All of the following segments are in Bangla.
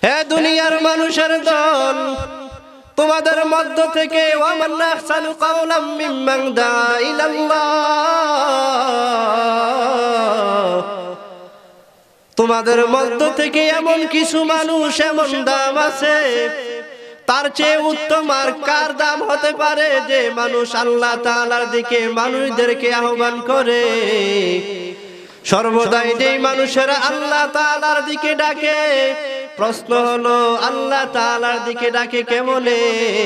হে দুনিয়ার মানুষের দল, তোমাদের মধ্য থেকে ওয়ামান আহসানু কাওলাম মিম্মান দাআ ইলাল্লাহ, তোমাদের মধ্য থেকে এমন কিছু মানুষ, এমন দাম আছে, তার চেয়ে উত্তম আর কার দাম হতে পারে যে মানুষ আল্লাহ তাআলার দিকে মানুষদেরকে আহ্বান করে। সর্বদাই যেই মানুষেরা আল্লাহ তাআলার দিকে ডাকে, প্রশ্ন হলো আল্লাহ তাআলার দিকে ডাকে কেমনে?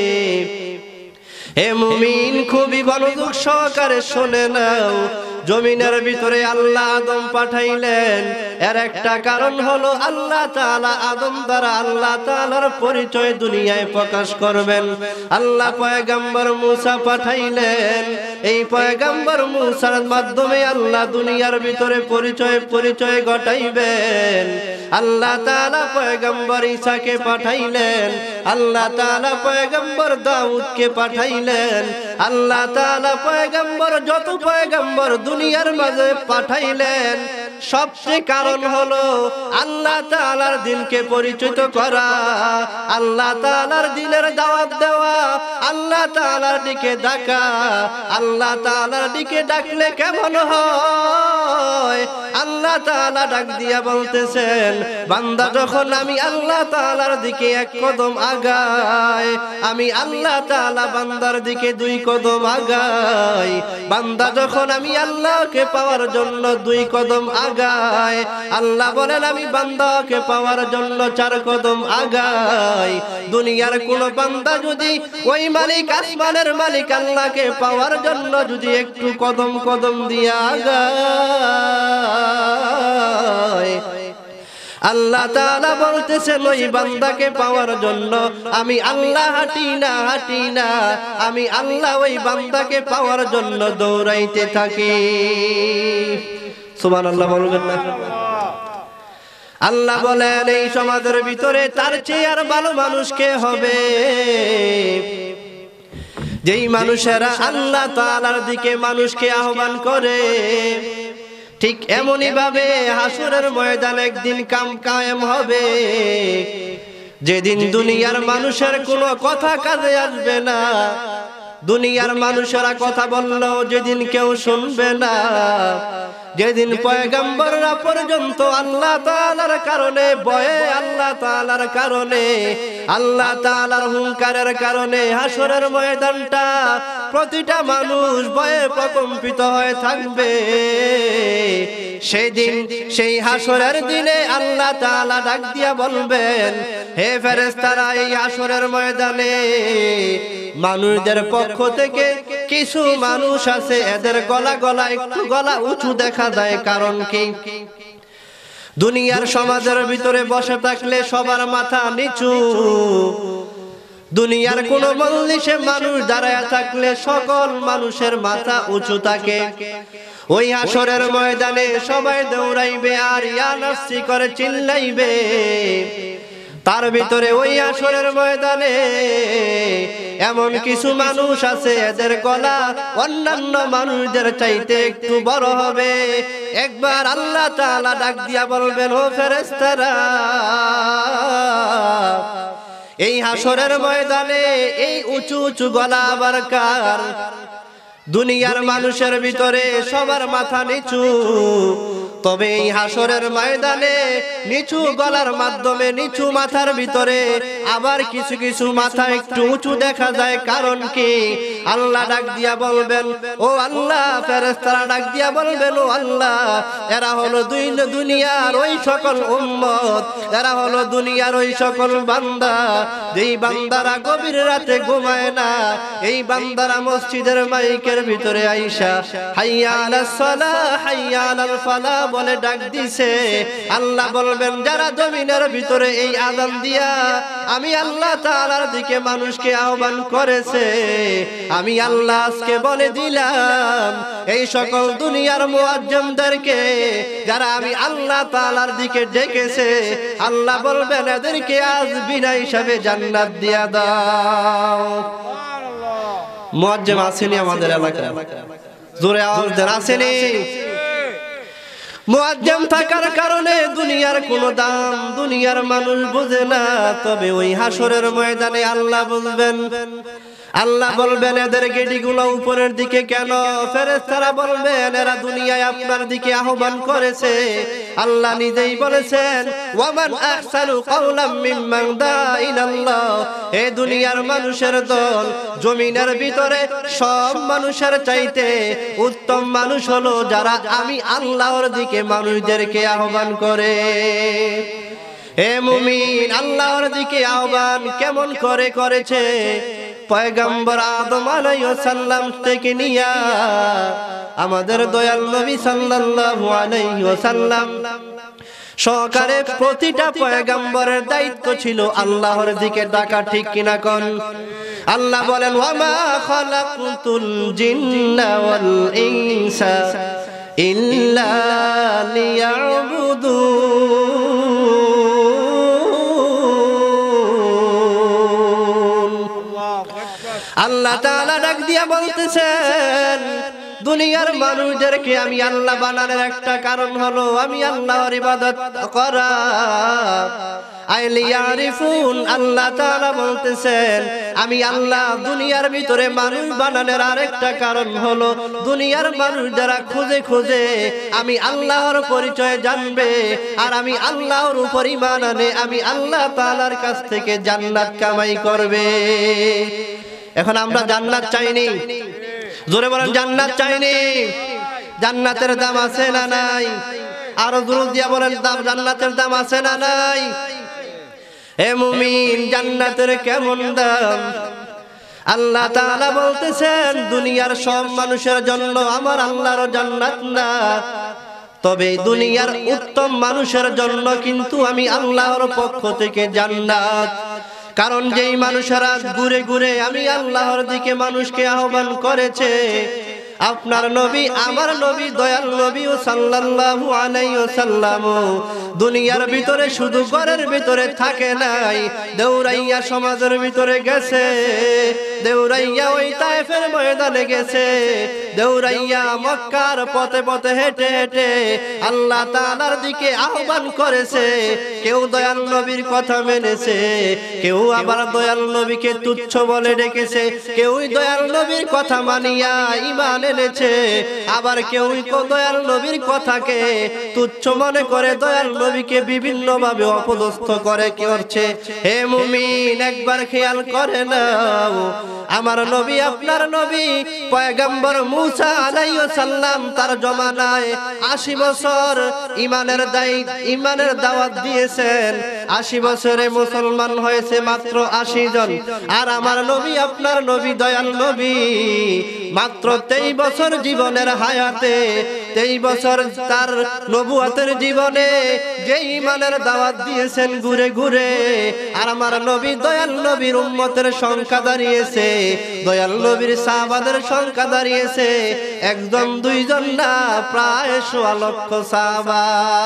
হে মুমিন, খুবই মনোযোগ সহকারে শুনে নাও। জমিনের ভিতরে আল্লাহ আদম পাঠাইলেন, এর একটা কারণ হলো আল্লাহ তাআলা আদম দ্বারা আল্লাহ তাআলার পরিচয় দুনিয়ায় প্রকাশ করবেন। আল্লাহ পয়গম্বর মুসা পাঠাইলেন, এই পয়গম্বর মুসার মাধ্যমে আল্লাহ দুনিয়ার ভিতরে পরিচয় ঘটাইবেন। আল্লাহ তাআলা পয়গম্বর ঈসাকে পাঠাইলেন, আল্লাহ তাআলা পয়গম্বর দাউদকে পাঠাইলেন, আল্লাহ তাআলা পয়গম্বর যত পয়গম্বর দুনিয়ার মাঝে পাঠাইলেন, সবচেয়ে কারণ হলো আল্লাহ তাআলার দ্বীনকে পরিচিত করা, আল্লাহ তাআলার দ্বীনের দাওয়াত দেওয়া, আল্লাহ তাআলার দিকে ডাকা। আল্লাহ তাআলার দিকে ডাকলে কেমন হয়? আল্লাহ তাআলা ডাক দিয়া বলতেছেন, বান্দা যখন আমি আল্লাহ তাআলার দিকে এক কদম আগাই, আমি আল্লাহ তাআলা বান্দার দিকে দুই কদম আগাই। বান্দা যখন আমি আল্লাহকে পাওয়ার জন্য দুই কদম আগাই, আল্লাহ বলেন আমি বান্দাকে পাওয়ার জন্য চার কদম আগাই। দুনিয়ার কোন বান্দা যদি ওই মালিক আসমানের মালিক আল্লাহকে পাওয়ার জন্য যদি একটু কদম দিয়া আগায়, আল্লাহ তাআলা বলতেছেন ওই বান্দাকে পাওয়ার জন্য আমি আল্লাহ হাঁটি না, আমি আল্লাহ ওই বান্দাকে পাওয়ার জন্য দৌড়াইতে থাকি। সুবহানাল্লাহ বলবেন না? আল্লাহ বলেন এই সমাজের ভিতরে তার চেয়ে আর ভালো মানুষ কে হবে? যেই মানুষেরা আল্লাহ তাআলার দিকে মানুষকে আহ্বান করে। ঠিক এমনই ভাবে হাসরের ময়দানে একদিন কায়েম হবে, যেদিন দুনিয়ার মানুষের কোনো কথা কাজে আসবে না। দুনিয়ার মানুষেরা কথা বললেও যেদিন কেউ শুনবে না, যেদিন পয়গম্বররা পর্যন্ত আল্লাহ তাআলার কারণে ভয়ে, আল্লাহ তাআলার কারণে, আল্লাহ তাআলার হুঙ্কারের কারণে হাসরের ময়দানটা প্রতিটা মানুষ ভয়ে প্রকম্পিত হয়ে থাকবে। সেদিন সেই হাসরের দিনে আল্লাহ তাআলা ডাক দিয়া বলবেন, হে ফেরেশতারা, এই হাসরের ময়দানে মানুষদের পক্ষ থেকে কিছু মানুষ আছে, এদের গলা একটু উঁচু দেখা যায়। কারণ কি? দুনিয়ার সমাজের ভিতরে বসে থাকলে সবার মাথা নিচু, দুনিয়ার কোন মজলিসে মানুষ দাঁড়ায় থাকলে সকল মানুষের মাথা উঁচু থাকে। ওই হাসরের ময়দানে সবাই দৌড়াইবে আর ইয়া নাফসি করে চিল্লাইবে। তার ভিতরে ওই হাসরের ময়দানে এমন কিছু মানুষ আছে, এদের গলা অন্যান্য মানুষদের চাইতে একটু বড় হবে। একবার আল্লাহ তাআলা ডাক দিয়া বলবেন, ও ফেরেশতারা, এই হাসরের ময়দানে এই উঁচু উঁচু গলা আবার কার? দুনিয়ার মানুষের ভিতরে সবার মাথা নিচু, তবে এই হাসরের ময়দানে নিচু গলার মাধ্যমে নিচু মাথার ভিতরে আবার কিছু কিছু মাথা একটু উঁচু দেখা যায়। কারণ কি? আল্লাহ ডাক দিয়া বলবেন, ও আল্লাহ, ফেরেশতারা ডাক দিয়া বলবেন, ও আল্লাহ, এরা হলো দুনিয়ার ওই সকল উম্মত, এরা হলো দুনিয়ার ওই সকল বান্দা, যেই বান্দারা গভীর রাতে ঘুমায় না, এই বান্দারা মসজিদের মাইকের ভিতরে আইসা হাইয়া আলাস সালাহ হাইয়া আলাল ফালাহ বলে ডাক দিছে। আল্লাহ বলবেন, যারা জমিনের ভিতরে এই আযান দিয়া আমি আল্লাহ তাআলার দিকে মানুষকে আহ্বান করেছে, আমি আল্লাহ আজকে বলে দিলাম এই সকল দুনিয়ার মুয়াজ্জিমদেরকে, যারা আমি আল্লাহ তাআলার দিকে ডেকেছে, আল্লাহ বলবেন এদেরকে আজ বিনা হিসাবে জান্নাত দিয়া দাও। মুয়াজ্জিম আসেনি আমাদের এলাকায়? জোরে আওয়াজ দেন, আসেনি? মুআজ্জাম থাকার কারণে দুনিয়ার কোনো দাম দুনিয়ার মানুষ বোঝে না, তবে ওই হাসরের ময়দানে আল্লাহ বলবেন, আল্লাহ বলবেন এদের গেটিগুলো উপরের দিকে কেন? ফেরেশতারা বলবেন এরা দুনিয়ায় আপনার দিকে আহ্বান করেছে। আল্লাহ নিজেই বলেছেন ওয়ামান আহসানু কাওলাম মিম্মান দা ইলাল্লাহ, এই দুনিয়ার মানুষের দল জমিনের ভিতরে সব মানুষের চাইতে উত্তম মানুষ হলো যারা আমি আল্লাহর দিকে মানুষদেরকে আহ্বান করে। হে মুমিন, আল্লাহর দিকে আহ্বান কেমন করে করেছে? পয়গম্বর আদম আলাইহিস সালাম থেকে নিয়া আমাদের দয়াল নবী সাল্লাল্লাহু আলাইহি ওয়াসাল্লাম সহকারে প্রতিটা পয়গম্বরের দায়িত্ব ছিল আল্লাহর দিকে ডাকা, ঠিক কিনা কোন? আল্লাহ বলেন ওয়ামা খালাকতুল জিন্না ওয়াল ইনসা ইল্লা লিয়াবুদুন। আল্লাহ তাআলা ডাক দিয়া বলতেছেন দুনিয়ার মানুষদেরকে আমি আল্লাহ বানানোর একটা কারণ হলো আমি আল্লাহর ইবাদত করা। আইলিয়ারিফুন, আল্লাহ তাআলা বলতেছেন আমি আল্লাহ দুনিয়ার ভিতরে মানুষ বানানোর আরেকটা কারণ হলো দুনিয়ার মানুষ যারা খুঁজে খুঁজে আমি আল্লাহর পরিচয় জানবে আর আমি আল্লাহর উপর ঈমান আনে আমি আল্লাহ তাআলার কাছ থেকে জান্নাত কামাই করবে। এখন আমরা জান্নাত চাইনি, জোরে বলেন জান্নাত চাইনি। জান্নাতের দাম আছে না নাই? আরো জোরে দিয়া বলেন জান্নাতের দাম আছে না নাই? হে মুমিন, জান্নাতের কেমন দাম? আল্লাহ তাআলা বলতেছেন দুনিয়ার সব মানুষের জন্য আমার আল্লাহর জান্নাত না, তবে দুনিয়ার উত্তম মানুষের জন্য কিন্তু আমি আল্লাহর পক্ষ থেকে জান্নাত। কারণ যেই মানুষেরা ঘুরে ঘুরে আমি আল্লাহর দিকে মানুষকে আহ্বান করেছে, আপনার নবী আমার নবী দয়াল নবী সাল্লাল্লাহু আলাইহি ওয়াসাল্লাম দুনিয়ার ভিতরে শুধু ঘরের ভিতরে থাকে নাই, দেউরাইয়া সমাজের ভিতরে গেছে, দেউরাইয়া ওই তায়েফের ময়দানে গেছে, দেউরাইয়া মক্কার পথে পথে হেঁটে হেঁটে আল্লাহ তাআলার দিকে আহ্বান করেছে। কেউ দয়াল নবীর কথা মেনেছে, কেউ আবার দয়াল নবীকে তুচ্ছ বলে ডেকেছে, কেউই দয়াল নবীর কথা মানিয়া ঈমান এনেছে, আবার কেউই দয়াল নবীর কথাকে তুচ্ছ মনে করে দয়াল নবীকে বিভিন্ন ভাবে অপদস্থ করে করছে। হে মুমিন, একবার খেয়াল করে নাও আমার নবী আপনার নবী পয়গম্বর মূসা আলাইহিস সালাম তার জমানায় 80 বছর ঈমানের দাওয়াত দিয়েছেন, 80 বছরে মুসলমান হয়েছে মাত্র 80 জন। আর আমার নবী আপনার নবী দয়াল নবী মাত্র 23 বছর জীবনের হায়াতে, 23 বছর তার নবুয়তের জীবনে যে ঈমানের দাওয়াত দিয়েছেন ঘুরে ঘুরে, আর আমার নবী দয়াল নবীর উম্মতের সংখ্যা দাঁড়িয়েছে, দয়াল নবীর সাহাবাদের সংখ্যা দাঁড়িয়েছে একজন দুইজন না, প্রায় 1.5 লক্ষ সাহাবা।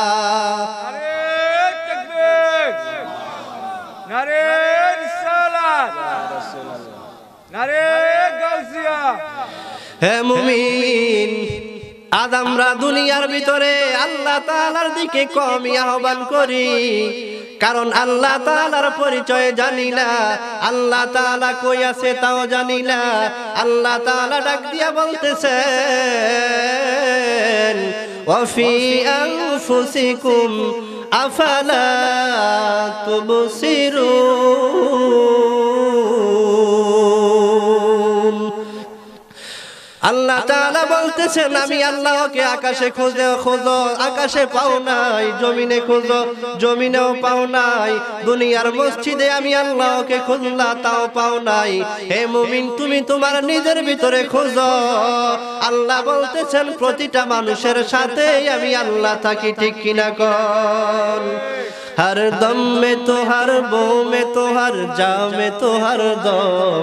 নারে রিসালাত, নারে গাউসিয়া। হে মুমিন, আজ আমরা দুনিয়ার ভিতরে আল্লাহ তাআলার দিকে কমই আহ্বান করি, কারণ আল্লাহ তাআলার পরিচয় জানি না, আল্লাহ তাআলা কই আছে তাও জানি না। আল্লাহ তাআলা ডাক দিয়া বলতেছেন ওয়াফি আনফুসিকুম আফালা তুবসিরুন। আল্লাহ তাআলা বলতেছেন আমি আল্লাহকে আকাশে খোঁজো, আকাশে পাও নাই, জমিনে খোঁজো, জমিনেও পাও নাই, দুনিয়ার মসজিদে আমি আল্লাহকে খুঁজলা তাও পাও নাই। হে মুমিন, তুমি তোমার নিজের ভিতরে খোঁজো। আল্লাহ বলতেছেন প্রতিটা মানুষের সাথে আমি আল্লাহ থাকি, ঠিক কিনা কোন? हर दम में तो हर बो में तो हर जा में तो हर दम,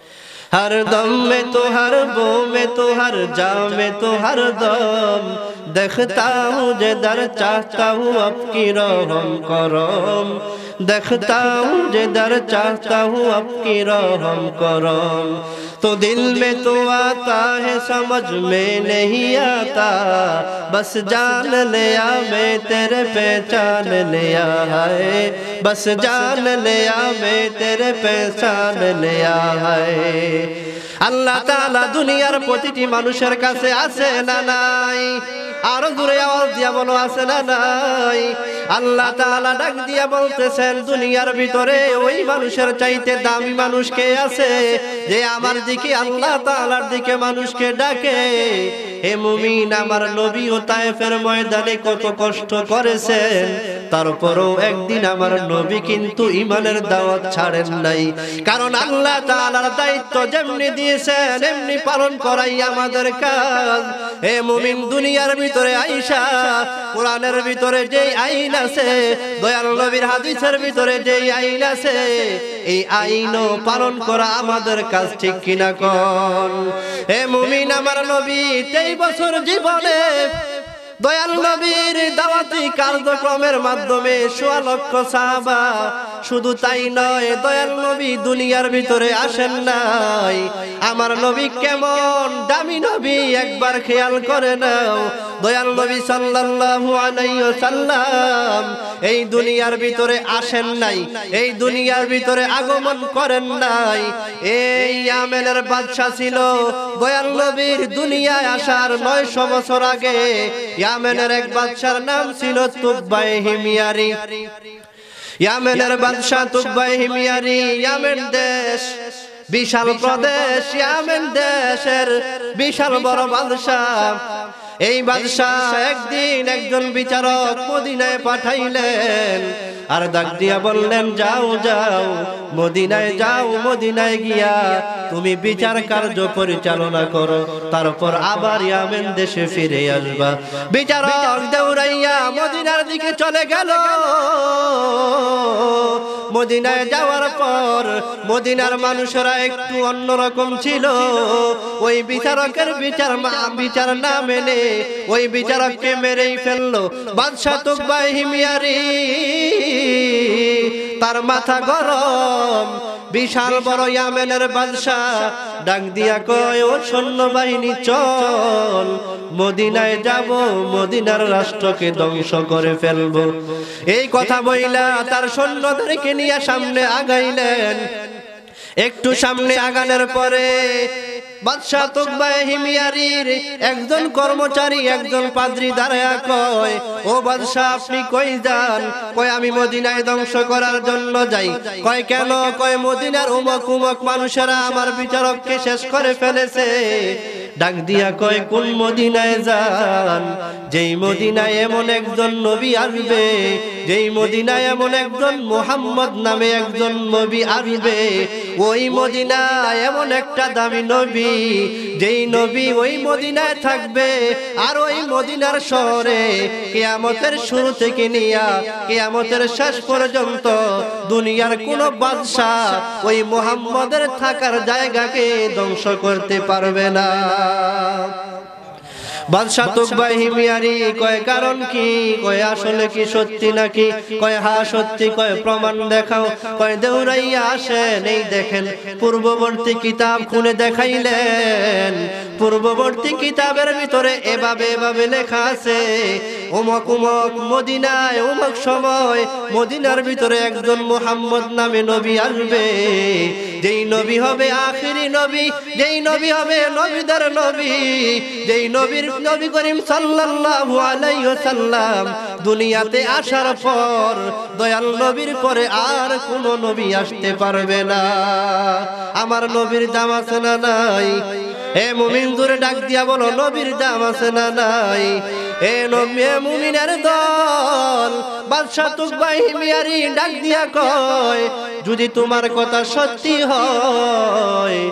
हर दम में तो हर बो में तो हर जा में तो हर दम, देखता हूँ जिधर चाहता हूँ आपकी रहम करम, देखता हूँ जिधर चाहता हूँ आपकी रहम करम। तो दिल में तो आता है समझ में नहीं आता, बस जान लिया मैं तेरे पहचान लिया है, बस जान लिया मैं तेरे पहचान लिया है। আল্লাহ তাআলা দুনিয়ার প্রতিটি মানুষের কাছে আছে না নাই? আরো জোরে আওয়াজ দিয়া বলো আছে না নাই? আল্লাহ তাআলা ডাক দিয়া বলতেছেন দুনিয়ার ভিতরে ওই মানুষের চাইতে দামি মানুষ কে আছে যে আমার দিকে আল্লাহ তাআলার দিকে মানুষকে ডাকে? হে মুমিন, আমার নবী ও তায়েফের ময়দানে কত কষ্ট করেছেন, তারপরেও একদিন আমার নবী কিন্তু ঈমানের দাওয়াত ছাড়েন নাই। কারণ আল্লাহ তাআলার দায়িত্ব যেমনি দিয়েছেন এমনি পালন করাই আমাদের কাজ। হে মুমিন, দুনিয়ার ভিতরে আইসা কোরআনের ভিতরে যেই আইন আছে, দয়াল নবীর হাদিসের ভিতরে যেই আইন আছে, এই আইনও পালন করা আমাদের কাজ, ঠিক কিনা কোন? হে মুমিন, আমার নবী 23 বছর জীবনে দয়াল নবীর দাওয়াতি কার্যক্রমের মাধ্যমে ১৬ লক্ষ সাহাবা, শুধু তাই নয় দয়াল নবী দুনিয়ার ভিতরে আসেন নাই। আমার নবী কেমন দামি নবী একবার খেয়াল করে নাও। দয়াল নবী সাল্লাল্লাহু আলাইহি ওয়াসাল্লাম এই দুনিয়ার ভিতরে আসেন নাই, এই দুনিয়ার ভিতরে আগমন করেন নাই। এই ইয়ামেনের বাদশা ছিল দয়াল নবীর দুনিয়ায় আসার 900 বছর আগে। ইয়ামেনের এক বাদশার নাম ছিল তুবাই হিমিয়ারি। ইয়ামেনের বাদশা তুবাই হিমিয়ারি, ইয়ামেন দেশ বিশাল প্রদেশ, ইয়ামেন দেশের বিশাল বড় বাদশা। এই বাদশাহ একদিন একজন বিচারক মদিনায় পাঠাইলেন, আর ডাক দিয়া বললেন যাও যাও মদিনায় যাও, মদিনায় গিয়া তুমি বিচার কার্য পরিচালনা করো, তারপর আবার ইয়ামেন দেশে ফিরে আসবা। বিচারক দৌড়াইয়া মদিনার দিকে চলে গেল। মদিনায় যাওয়ার পর মদিনার মানুষেরা একটু অন্যরকম ছিল। ওই বিচারকের বিচার না মেনে ওই বিচারককে মেরেই ফেললো বাদশা তুকবা হিমিয়ারি। তার মাথা গরম। বিশাল বড় ইয়ামেনের বাদশা ডাক দিয়া কয়, ও সৈন্যবাহিনী চল মদিনায় যাব, মদিনার রাষ্ট্রকে ধ্বংস করে ফেলবো। এই কথা বইলা তার সৈন্যদেরকে নিয়ে সামনে আগাইলেন। একটু সামনে আগানোর পরে বাদশা তুকবা হিমিয়ারির একজন কর্মচারী, একজন পাদ্রী দাঁড়ায়া কয়, ও বাদশা আপনি কই যান? কয় আমি মদিনায় ধ্বংস করার জন্য যাই। কয় কেন? কয় মদিনার উমক উমক মানুষেরা আমার বিচারককে শেষ করে ফেলেছে। ডাক দিয়া কয় কোন মদিনায় যান? যেই মদিনায় এমন একজন নবী আসবে, যেই মদিনায় এমন একজন মুহাম্মদ নামে একজন নবী আসবে, ওই মদিনায় এমন একটা দামি নবী, যেই নবী ওই মদিনায় থাকবে। আর ওই মদিনার শহরে কিয়ামতের শুরু থেকে নিয়া কিয়ামতের শেষ পর্যন্ত দুনিয়ার কোন বাদশা ওই মুহাম্মদের থাকার জায়গাকে ধ্বংস করতে পারবে না। বাদশা তুকবা হিমিয়ারি কয় কারণ কি? কয় আসলে কি সত্যি নাকি? কয় হ্যাঁ সত্যি। কয় প্রমাণ দেখাও। কয় দৌড়াইয়া আসেন, এই দেখেন পূর্ববর্তী কিতাব খুলে দেখাইলেন। পূর্ববর্তী কিতাবের ভিতরে এভাবে এভাবে লেখা আছে, উমক উমক মদিনায় উমক সময় মদিনার ভিতরে একজন মুহাম্মদ নামে নবী আসবে, যেই নবী হবে আখিরি নবী, যেই নবী হবে নবীদের নবী, যেই নবীর নবী করিম সাল্লাল্লাহু আলাইহি ওয়াসাল্লাম দুনিয়াতে আসার পর দয়াল নবীর পরে আর কোন নবী আসতে পারবে না। আমার নবীর দাম আছে না নাই? এ মুমিন জোরে ডাক দিয়া বলো নবীর দাম আছে না নাই? এ নবী মুমিনের দল বাদশা তুকবা হিমিয়ারি ডাক দিয়া কয়, যদি তোমার কথা সত্যি হয়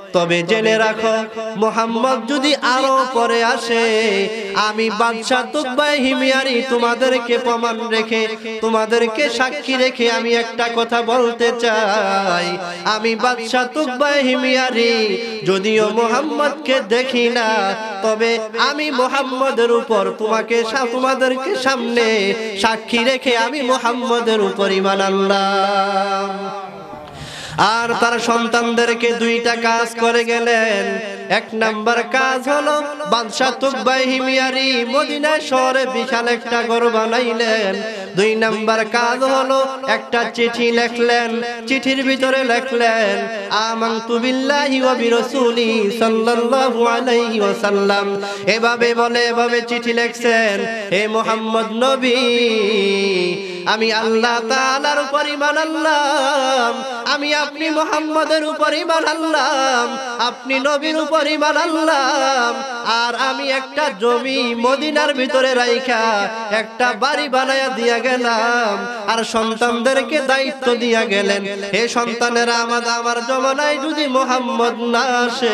তবে জেনে রাখো মুহাম্মদ যদি আরো পরে আসে, আমি বাদশাহ তুকবা হিময়ারি তোমাদেরকে প্রমাণ রেখে, তোমাদেরকে সাক্ষী রেখে আমি একটা কথা বলতে চাই। আমি বাদশাহ তুকবা হিময়ারি যদিও মুহাম্মদকে দেখি না, তবে আমি মুহাম্মদের উপর তোমাদেরকে সামনে সাক্ষী রেখে আমি মুহাম্মদের উপর ঈমান আনলাম। আর তার সন্তানদেরকে দুইটা কাজ করে গেলেন। এক নাম্বার কাজ হলো বাদশাহ তুকবা হিময়ারি মদিনা শহরে বিশাল একটা ঘর বানাইলেন। দুই নাম্বার কাজ হলো একটা চিঠি লিখলেন। চিঠির ভিতরে লিখলেন আমানতু বিল্লাহি ওয়া বিরাসূলি সাল্লাল্লাহু আলাইহি ওয়াসাল্লাম। এভাবে চিঠি লিখছেন, হে মুহাম্মদ নবী, আমি আল্লাহ তাআলার উপর ঈমান আনলাম, আমি আপনি মুহাম্মদের উপর ঈমান আনলাম, আপনি নবীর উপর ঈমান আনলাম। আর আমি একটা জমি মদিনার ভিতরে রাইখা একটা বাড়ি বানায়া দিয়া গেলাম, আর সন্তানদেরকে দায়িত্ব দিয়া গেলেন, হে সন্তানেরা, আমার জমানায় যদি মুহাম্মদ না আসে,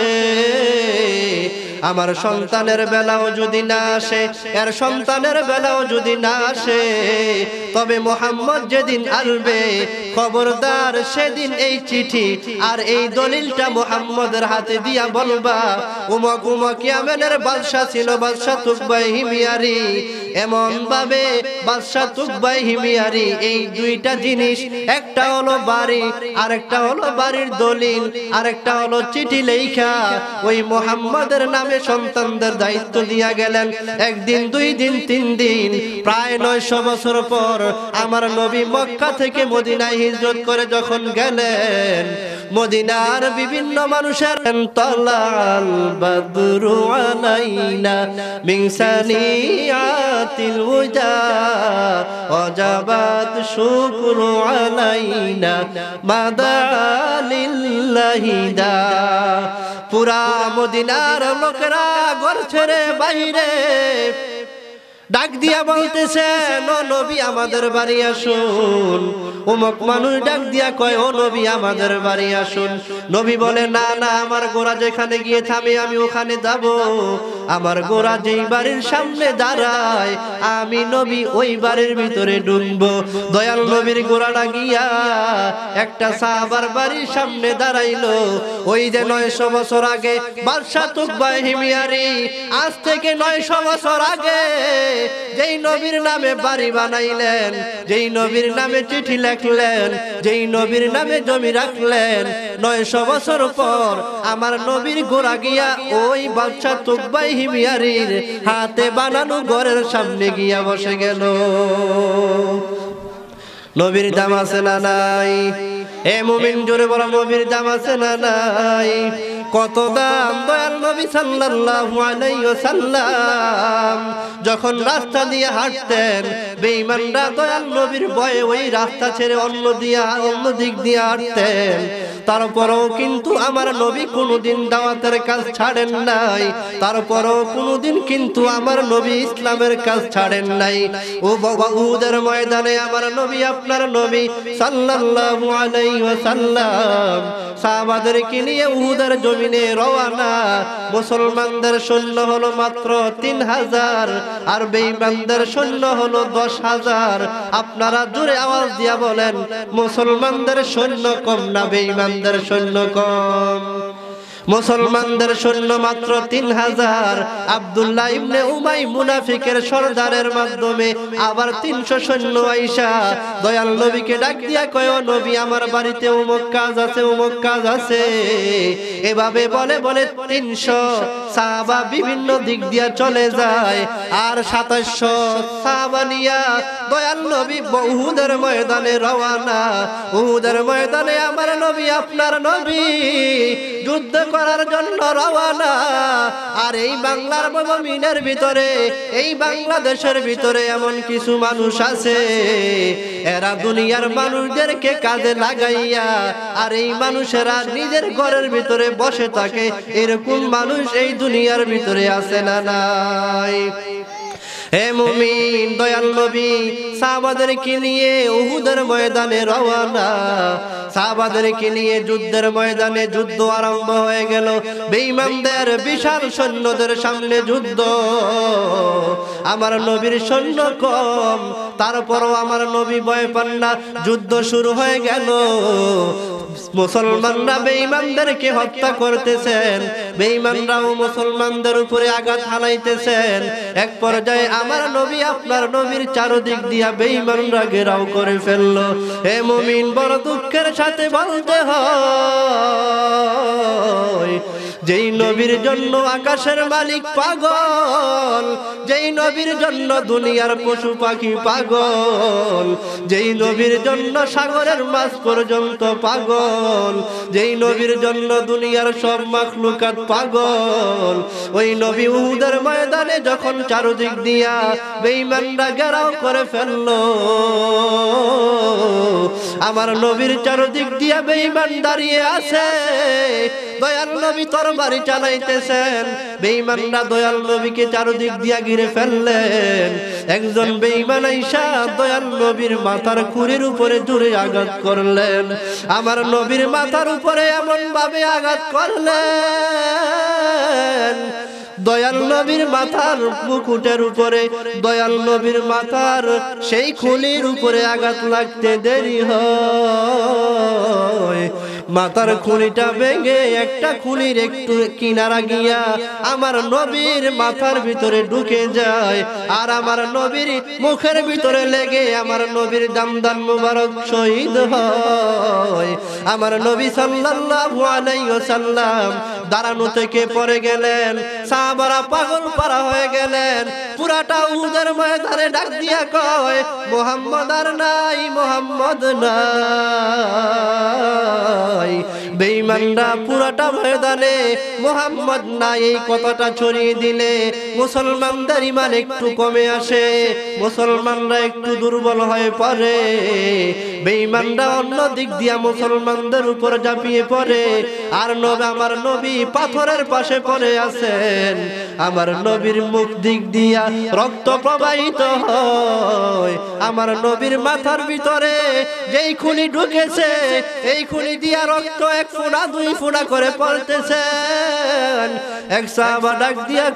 আমার সন্তানের বেলাও যদি না আসে, এর সন্তানের বেলাও যদি না আসে, তবে মুহাম্মদ যেদিন আসবে খবরদার সেদিন এই চিঠি আর এই দলিলটা মুহাম্মদের হাতে দিয়া বলবা উমক উমক ইয়ামেনের বাদশা ছিল বাদশা তুকবা হিময়ারি। এমন ভাবে বাদশা তুকবা হিময়ারি এই দুইটা জিনিস, একটা হলো বাড়ি, আরেকটা হলো বাড়ির দলিল, আরেকটা হলো চিঠি লেখা, ওই মুহাম্মদের নামে সন্তানদের দায়িত্ব দিয়া গেলেন। একদিন, দুই দিন, তিন দিন, প্রায় 900 বছর পর আমার নবী মক্কা থেকে মদিনায় হিজরত করে যখন গেলেন, মদিনার বিভিন্ন মানুষের তালাল বদরু আলাইনা মিন সানিয়াতিল উজা ওয়াজাবাত শুকরু আলাইনা মাদালিল্লাহি দা। পুরা মদিনার লোকেরা ঘর ছেড়ে বাইরে ডাক দিয়া বলতেছেন, ও নবী আমাদের বাড়ি আসুন। অমুক মানুষ ডাক দিয়া কয়, ও নবী আমাদের বাড়ি আসুন। নবী বলে, না না, আমার গোরা যেখানে গিয়ে থামে আমি ওখানে যাব। আমার গোরা যেই বাড়ির সামনে দাঁড়ায় আমি নবী ওই বাড়ির ভিতরে ঢুকবো। দয়াল নবীর গোরাটা গিয়া একটা সাহাবার বাড়ির সামনে দাঁড়াইলো। ওই যে 900 বছর আগে বাদশা তুকবা হিময়ারি, আজ থেকে 900 বছর আগে যেই নবীর নামে বাড়ি বানাইলেন, যেই নবীর নামে চিঠি লিখলেন, যেই নবীর নামে জমি রাখলেন, 900 বছর পর আমার নবীর গোরা গিয়া ওই বাদশা তুকবা হিময়ারির হাতে বানানো ঘরের সামনে গিয়া বসে গেল। নবীর দাম আছে না নাই? এ মুমিন জোরে বলো, নবীর দাম আছে না নাই? কত দাম দয়াল নবী সাল্লাল্লাহু আলাইহি ওয়াসাল্লাম যখন রাস্তা দিয়ে হাঁটতেন, বেঈমানরা দয়াল নবীর ভয়ে ওই রাস্তা ছেড়ে অন্য দিক দিয়ে হাঁটতেন। তারপরেও কিন্তু আমার নবী কোনোদিন দাওয়াতের কাজ ছাড়েন নাই, তারপরেও কোনোদিন কিন্তু আমার নবী ইসলামের কাজ ছাড়েন নাই। ও বাবা, উহুদের ময়দানে আমার নবী, আপনার নবী সাল্লাল্লাহু আলাইহি ওয়াসাল্লাম সাহাবাদেরকে নিয়ে উহুদের জমিনে রওয়ানা। মুসলমানদের সৈন্য হলো মাত্র 3000 আর বেঈমানদের সৈন্য হলো 10,000। আপনারা জোরে আওয়াজ দিয়া বলেন, মুসলমানদের সৈন্য কম না বেঈমানদের সৈন্য কম? মুসলমানদের সৈন্য মাত্র 3000। আব্দুল্লাহ ইবনে উমাই মুনাফিকের সরদারের মাধ্যমে আবার 300 সৈন্য আইসা দয়াল নবীকে ডাক দিয়া কয়, ও নবী আমার বাড়িতে অমুক কাজ আছে, অমুক কাজ আছে। এভাবে বলে বলে 300 সাহাবা বিভিন্ন দিক দিয়া চলে যায়। আর 2700 সাহাবা নিয়া দয়াল নবী উহুদের ময়দানে রওয়ানা। উহুদের ময়দানে আমার নবী, আপনার নবী যুদ্ধ করার জন্য রওয়ানা। আর এই বাংলার জমিনের ভিতরে, এই বাংলাদেশের ভিতরে এমন কিছু মানুষ আছে, এরা দুনিয়ার মানুষদেরকে কাজে লাগাইয়া আর এই মানুষেরা নিজের ঘরের ভিতরে বসে থাকে। এরকম মানুষ এই দুনিয়ার ভিতরে আছে না নাই? হে মুমিন দয়াল নবী সাহাবাদেরকে নিয়ে উহুদের ময়দানে রওনা। সাহাবাদেরকে নিয়ে যুদ্ধের ময়দানে যুদ্ধ আরম্ভ হয়ে গেল। বেঈমানদের বিশাল সৈন্যদের সামনে যুদ্ধ। আমার নবীর সৈন্য কম, তারপরও আমার নবী ভয় পান না। যুদ্ধ শুরু হয়ে গেল। মুসলমানরা বেঈমানদেরকে হত্যা করতেছেন, বেঈমানরাও মুসলমানদের উপরে আঘাত হানাইতেছেন। এক পর্যায়ে আমার নবী আপনার নবীর চারদিক দিয়া বেঈমানরা ঘেরাও করে ফেললো। হে মুমিন, বড় দুঃখের সাথে বলতে হয়, যেই নবীর জন্য আকাশের মালিক পাগল, যেই নবীর জন্য দুনিয়ার পশু পাখি পাগল, যেই নবীর জন্য সাগরের মাছ পর্যন্ত পাগল, যেই নবীর জন্য দুনিয়ার সব মাখলুকাত পাগল, ওই নবী উহুদের ময়দানে যখন চারদিক দিয়া বেঈমানরা ঘেরাও করে ফেললো, আমার নবীর চারদিক দিয়া বেঈমান দাঁড়িয়ে আছে। দয়াল নবী তরবারি চালাইতেছেন, বেঈমানরা দয়াল নবীকে চারদিক দিয়া ঘিরে ফেললেন। একজন বেঈমান আইসা দয়াল নবীর মাথার খুরের উপরে জোরে আঘাত করলেন। আমার নবীর মাথার উপরে এমন ভাবে আঘাত করলেন, দয়াল নবীর মাথার মুকুটের উপরে, দয়াল নবীর মাথার সেই খুলির উপরে আঘাত লাগতে দেরি হয়। মাথার খুলিটা ভেঙে একটা খুলির একটু কিনারা গিয়া আমার নবীর মাথার ভিতরে ঢুকে যায়, আর আমার নবীর মুখের ভিতরে লেগে আমার নবীর দামদান মুবারক শহীদ হয়। আমার নবী সাল্লাল্লাহু আলাইহি ওয়াসাল্লাম দাঁড়ানো থেকে পড়ে গেলেন। সাহাবারা পাগল পারা হয়ে গেলেন। পুরাটা উহুদের ময়দানে ডাক দিয়া কয়, মুহাম্মদ আর নাই, মুহাম্মদ নাই। বেঈমানরা পুরাটা ময়দানে মুহাম্মদ নাই এই কথাটা ছড়িয়ে দিলে মুসলমানদের ঈমান একটু কমে আসে, মুসলমানরা একটু দুর্বল হয়ে পড়ে। বেঈমানরা অন্য দিক দিয়া মুসলমানদের উপর ঝাঁপিয়ে পড়ে। আর আমার নবী পাথরের পাশে পড়ে আছেন। আমার নবীর মুখ দিক দিয়া রক্ত প্রবাহিত হয়। আমার নবীর মাথার ভিতরে যেই খুনি ঢুকেছে, এই খুনি দিয়া রক্ত এক ফোঁটা দুই ফোঁটা করে পড়তেছেন। এক সাহাবা ডাক দিয়া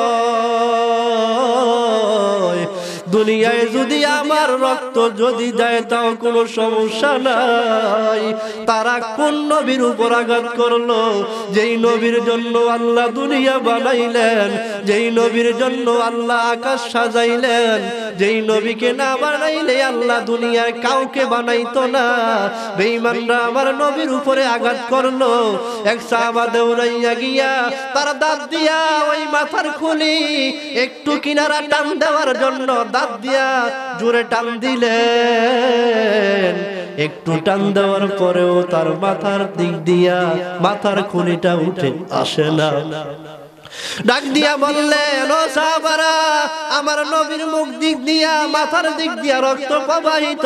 কয়, দুনিয়ায় যদি আমার রক্ত যদি যায় তাও কোনো সমস্যা নাই। তারা কোন নবীর উপর আঘাত করলো, যেই নবীর জন্য আল্লাহ দুনিয়া বানাইলেন, যেই নবীর জন্য আল্লাহ আকাশ সাজাইলেন, যেই নবীকে না বানাইলে আল্লাহ দুনিয়ার কাউকে বানাইতো না। বেঈমানরা আমার নবীর উপরে আঘাত করলো। এক সাহাবা দৌড়াইয়া গিয়া তার দাঁত দিয়া ওই মাথার খুলি একটু কিনারা টান দেওয়ার জন্য দাঁত দিয়া জোরে টান দিলেন। একটু টান দেওয়ার পরেও তার মাথার দিক দিয়া মাথার খুলিটা উঠে আসে না। ডাক দিয়া বললেন, ও সাহাবারা, আমার নবীর মুখ দিক দিয়া মাথার দিক দিয়া রক্ত প্রবাহিত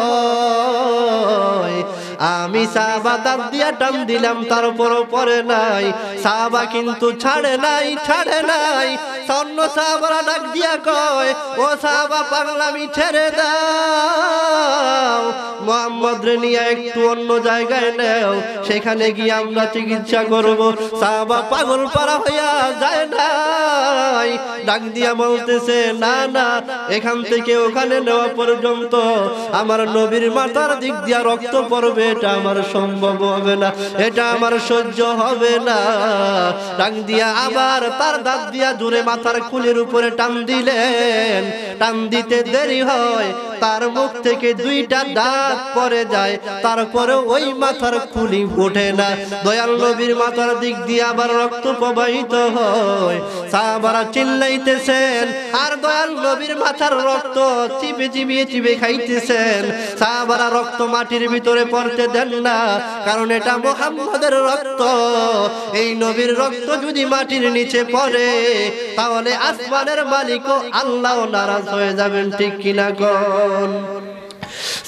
হয়। আমি সাহাবা দাঁত দিয়া টান দিলাম, তারপরও পরে নাই। সাহাবা কিন্তু ছাড়ে নাই, ছাড়ে নাই। অন্য সাহাবারা ডাক দিয়া কয়, ও সাহাবা পাগলামি ছেড়ে দাও, মুহাম্মদ রে নিয়ে একটু অন্য জায়গায় নেও, সেখানে গিয়ে আমরা চিকিৎসা করব। সাহাবা পাগল পারা হইয়া যায় নাই। ডাক দিয়া বলতেছে, না না, এখান থেকে ওখানে নেওয়া পর্যন্ত আমার নবীর মাথার দিক দিয়া রক্ত পড়বে, এটা আমার সম্ভব হবে না, এটা আমার সহ্য হবে না। ডাক দিয়া আবার তার দাঁত দিয়া জোরে মাথার খুলির উপরে টান দিলেন। টান দিতে দেরি হয়, তার মুখ থেকে দুইটা দাঁত পড়ে যায়, তারপরে ওই মাথার খুলি ওঠে না। দয়াল নবীর মাথার দিক দিয়ে আবার রক্ত প্রবাহিত হয়। সাহাবারা চিল্লাইতেছেন আর দয়াল নবীর মাথার রক্ত চিপে চিবিয়ে চিবে খাইতেছেন। সাহাবারা রক্ত মাটির ভিতরে পড়তে দেন না, কারণ এটা মুহাম্মদের রক্ত। এই নবীর রক্ত যদি মাটির নিচে পড়ে তাহলে আসমানের মালিক ও আল্লাহ নারাজ হয়ে যাবেন, ঠিক কিনা কোন?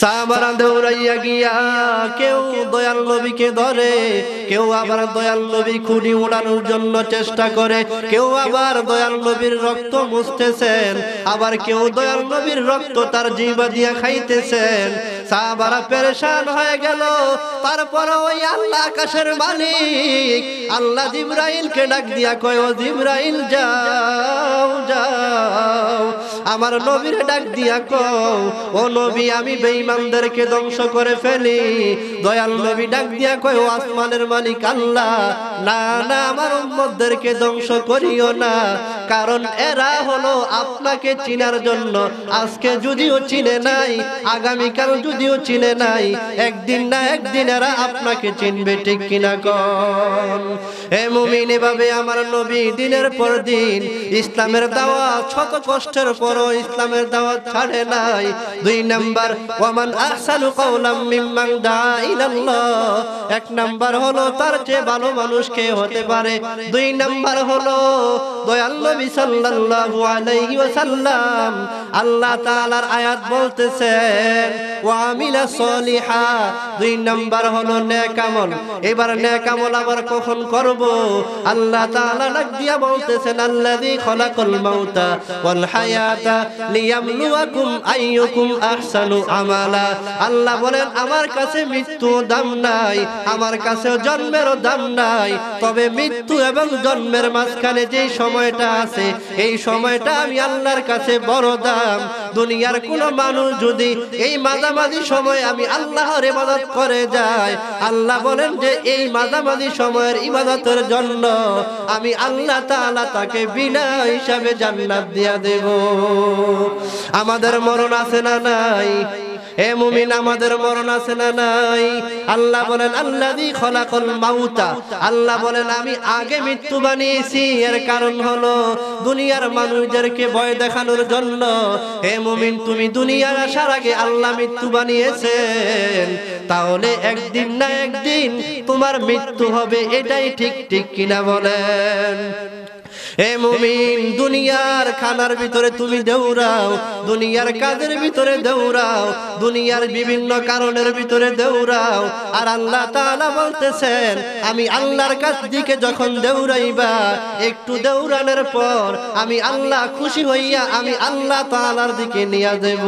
সাহাবারা দৌড়াইয়া গিয়া কেউ দয়াল নবীকে ধরে, কেউ আবার দয়াল নবী খুঁড়ি উড়ানোর জন্য চেষ্টা করে, কেউ আবার দয়াল নবীর রক্ত মুছতেছেন, আবার কেউ দয়াল নবীর রক্ত তার জিহ্বা দিয়া খাইতেছেন। সাহাবারা পেরেশান হয়ে গেল। তারপর ওই আল্লাহ আকাশের মালিক আল্লাহ জিবরাইলকে ডাক দিয়া কয়, ও জিবরাইল যাও যাও, আমার নবীর ডাক দিয়া কও, ও নবী আমি বেঈমানদেরকে ধ্বংস করে ফেলি। দয়াল নবী ডাক দিয়া কয়, ও আসমানের মালিক আল্লাহ, না না আমার উম্মতদেরকে ধ্বংস করিও না, কারণ এরা হলো আপনাকে চিনার জন্য। আজকে যদিও চিনে নাই, আগামীকাল যদিও চিনে নাই, একদিন না একদিন এরা আপনাকে চিনবে, ঠিক কিনা কোন? হে মুমিন, এভাবে আমার নবী দিনের পর দিন ইসলামের দাওয়াত, শত কষ্টের পরও ইসলামের দাওয়াত ছাড়ে নাই। 2 নাম্বার, ওয়ামান আহসানু কাওলাম মিম্মান দাআ ইলাল্লাহ। 1 নাম্বার হলো তার চেয়ে ভালো মানুষ কে হতে পারে। 2 নাম্বার হলো দয়াল নবী সাল্লাল্লাহু আলাইহি ওয়াসাল্লাম আল্লাহ তাআলার আয়াত বলতেছেন ওয়া আমিলা সলিহা। 2 নাম্বার হলো নেক আমল। এবার নেক আমল আবার কখন করব? আল্লাহ তাআলা ডাক দিয়া বলতেছেন, আল্লাযী খলাকাল মাউতা ওয়াল হায়াতা লিয়াবলুয়াকুম আইয়ুকুম আহসানু আমালা। আল্লাহ বলেন আমার কাছে মৃত্যু দাম নাই, আমার কাছে জন্মেরও দাম নাই, তবে মৃত্যু এবং জন্মের মাঝখানে যে সময়টা আছে এই সময়টা আমি আল্লাহর কাছে বড় দাম। দুনিয়ার কোন মানুষ যদি এই মাঝামাঝি সময় আমি আল্লাহর ইবাদত করে যায়, আল্লাহ বলেন যে এই মাঝামাঝি সময়ের ইবাদতের জন্য আমি আল্লাহ তাআলা তাকে বিনা হিসাবে জান্নাত দিয়া দেব। আমাদের মরণ আছে না নাই? হে মুমিন, আমাদের মরণ আছে না নাই? আল্লাহ বলেন আল্লাযী খলাকাল মাউতা, আল্লাহ বলেন আমি আগে মৃত্যু বানিয়েছি। এর কারণ হলো দুনিয়ার মানুষদেরকে ভয় দেখানোর জন্য। হে মুমিন, তুমি দুনিয়ার আসার আগে আল্লাহ মৃত্যু বানিয়েছেন, তাহলে একদিন না একদিন তোমার মৃত্যু হবে, এটাই ঠিক, ঠিক কিনা বলেন? হে মুমিন, দুনিয়ার খানার ভিতরে তুমি দৌড়াও, দুনিয়ার কাজের ভিতরে দৌড়াও, দুনিয়ার বিভিন্ন কারণের ভিতরে দৌড়াও, আর আল্লাহ তাআলা বলতেছেন আমি আল্লাহর কাছ দিকে যখন দৌড়াইবা, একটু দৌড়ানোর পর আমি আল্লাহ খুশি হইয়া আমি আল্লাহ তাআলার দিকে নিয়ে দেব।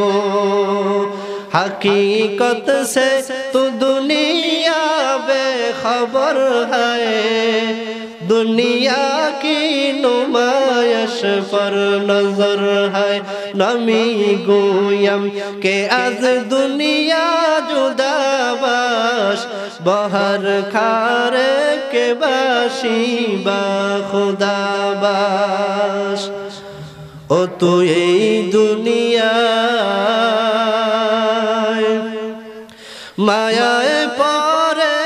हकीकत से तू दुनिया बेखबर है, दुनिया की नुमाइश पर नजर है। नमी गोयम के आज दुनिया जुदा बाश, बहर खारे के बाशी बा खुदा बाश। ओ तू ये दुनिया মায়ায় পরে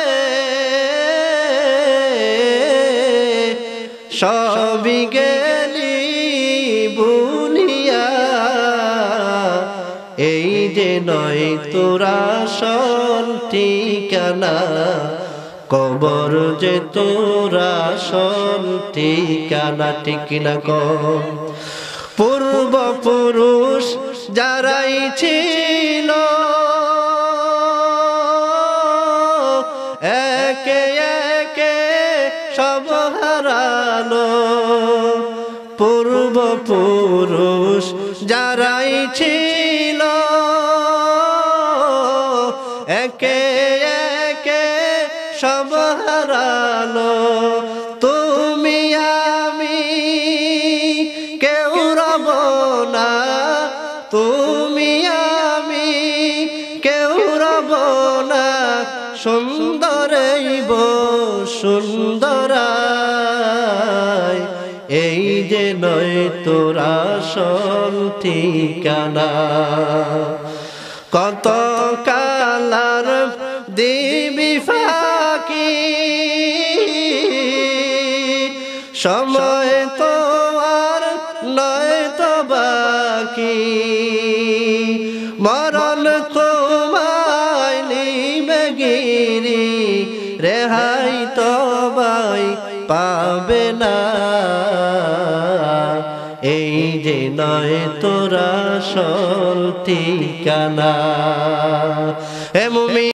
সবই গেলি বুনিয়া, এই যে নয় তোরা আসল ঠিকানা, কবর যে তোরা আসল ঠিকানা, ঠিক না কর? পূর্বপুরুষ যারাই ছিল একে একে সব হারালো, পূর্বপুরুষ যারাই ছিল একে একে সব হারালো। তুমি আমি কেউ রব না, তুমি আমি কেউ রব না, সুন্দরই সুন্দরায়, এই যে নয় তোরা আসল ঠিকানা। কত কালার দিবি ফাঁকি, সময় তো আর নয় তো বাকি, মরণ তোমায় নিবে গিরি, রেহাই তো পাবে না, এই যে নয় তোরা আসল ঠিকানা। এমন